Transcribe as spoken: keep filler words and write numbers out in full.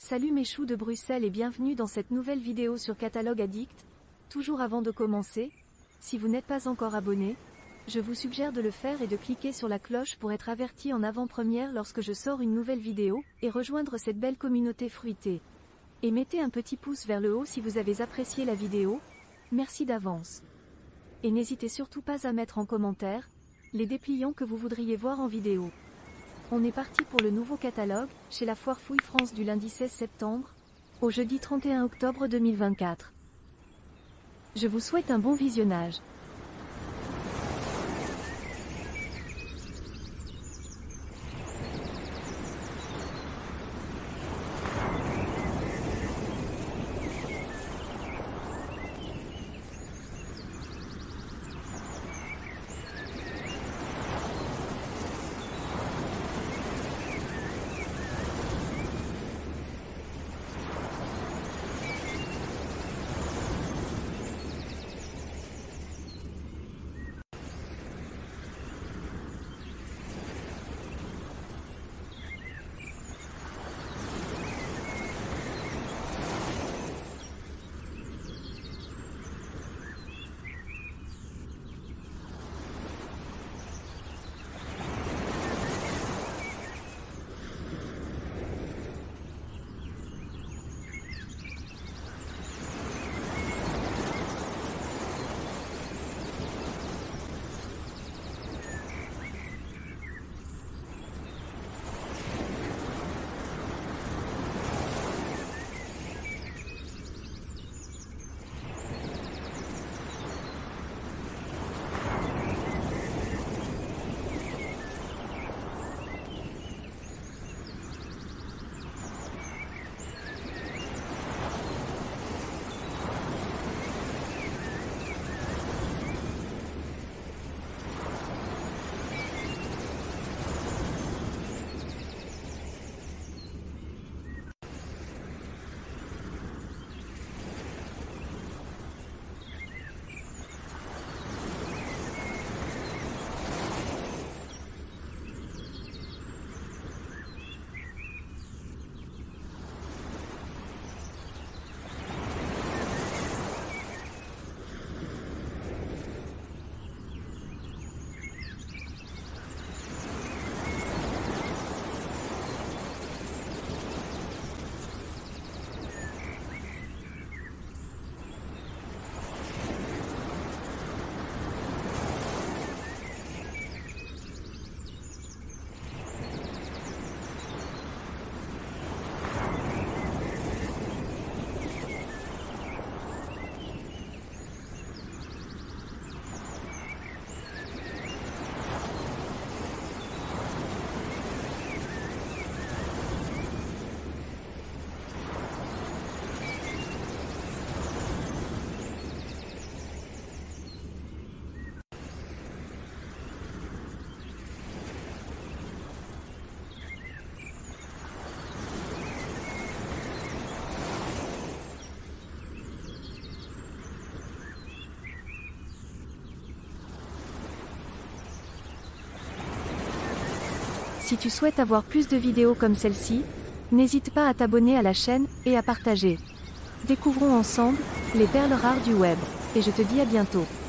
Salut mes choux de Bruxelles et bienvenue dans cette nouvelle vidéo sur Catalogue Addict. Toujours avant de commencer, si vous n'êtes pas encore abonné, je vous suggère de le faire et de cliquer sur la cloche pour être averti en avant-première lorsque je sors une nouvelle vidéo, et rejoindre cette belle communauté fruitée. Et mettez un petit pouce vers le haut si vous avez apprécié la vidéo, merci d'avance. Et n'hésitez surtout pas à mettre en commentaire les dépliants que vous voudriez voir en vidéo. On est parti pour le nouveau catalogue, chez la Foire Fouille France du lundi seize septembre, au jeudi trente et un octobre deux mille vingt-quatre. Je vous souhaite un bon visionnage. Si tu souhaites avoir plus de vidéos comme celle-ci, n'hésite pas à t'abonner à la chaîne, et à partager. Découvrons ensemble les perles rares du web, et je te dis à bientôt.